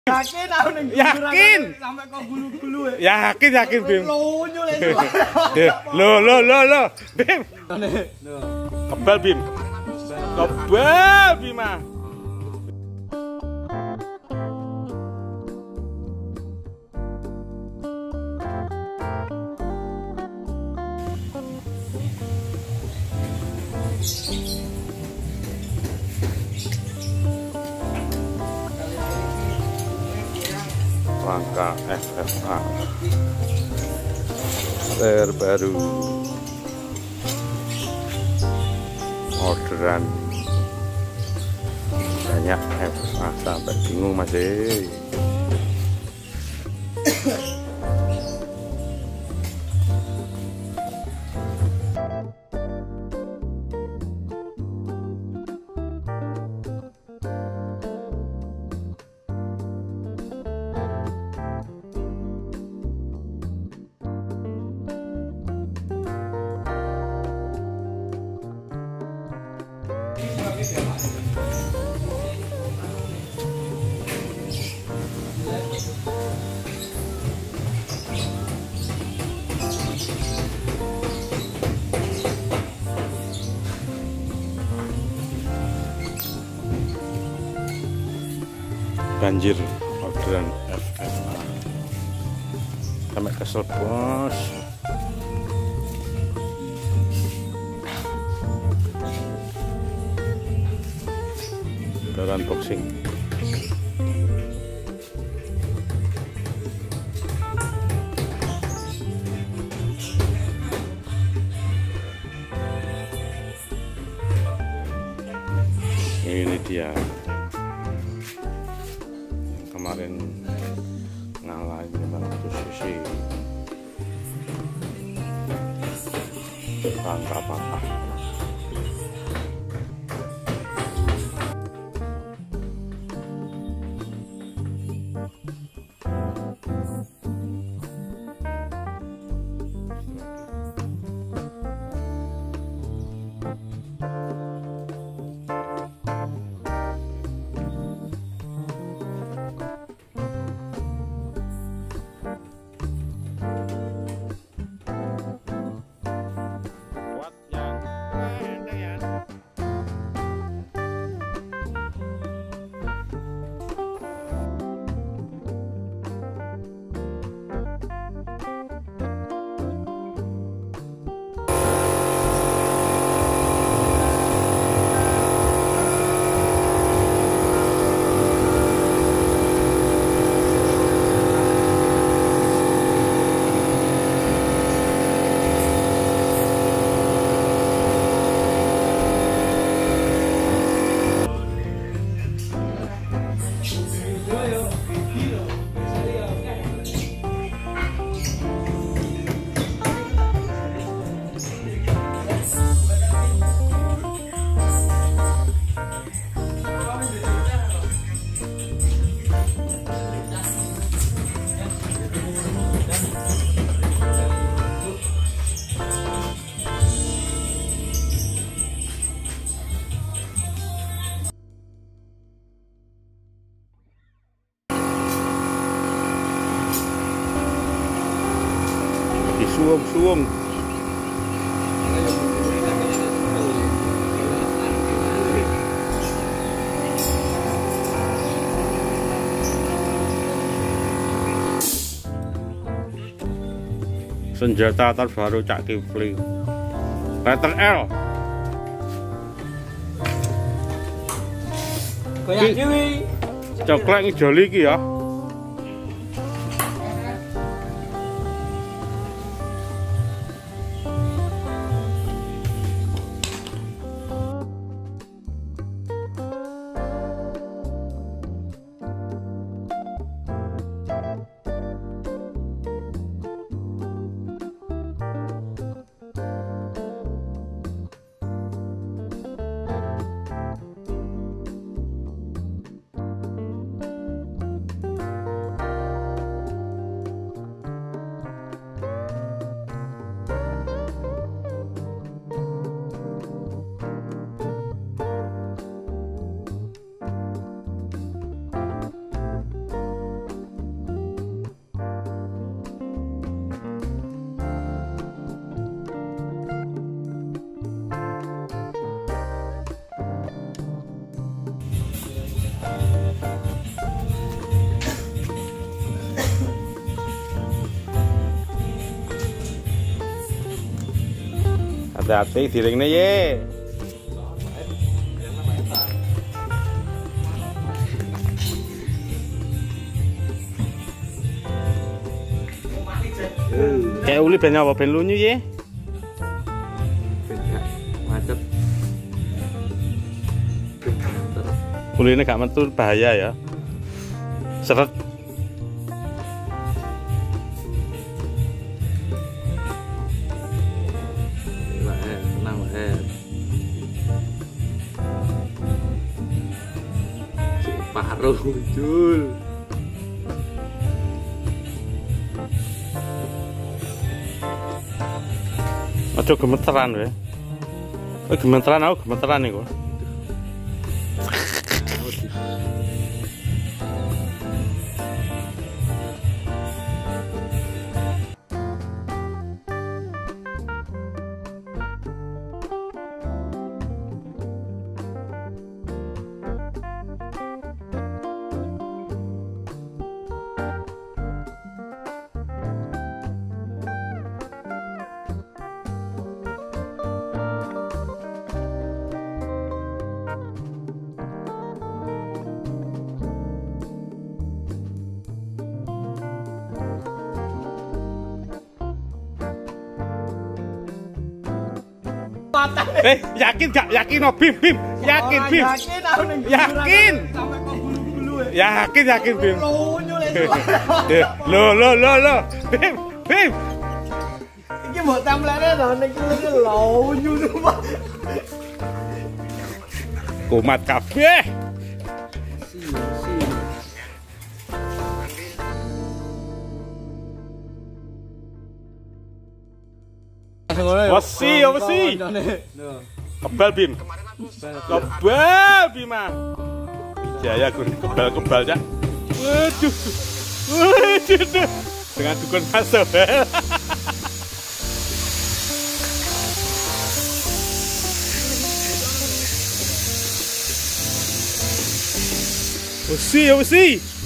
Yakin aku ning Yakin. Sampai kok gulu-gulu Yakin Bim. Lonyo le. Lo Bim. Kebal Bim. Kebal Bima. Langkah FFA terbaru, orderan banyak FFA sampai bingung masih. Banjir orderan FFA sampai kesel bos. Udah unboxing. Ini dia kemarin ngalahin 500 cc rangka patah. Suwung senjata terbaru Cak Kifli, letter L. Kayak dewi Coklat ngejoli iki ya. Hati-hati diringnya ye. Kayak uli ben apa ben lunyu ye? Macet. Uli ini gak metu bahaya ya. Seret. Tenang si paruh muncul. Aja gemeteran we. Gemeteran aku gemeteran iku. Yakin gak? Yakin no Bim? Yakin Bim? Yakin aku ning. Yakin? Sampai kok bulu-bulu ya. Yakin Bim? Lunyu les. Lo Bim. Iki mbok template to ning kene lunyu sumpah. Kumat kabeh. Wasi. Kebal Bim. Kebal Bima. Jaya kebal ya. Waduh. Dengan dukun masuk. Wasi.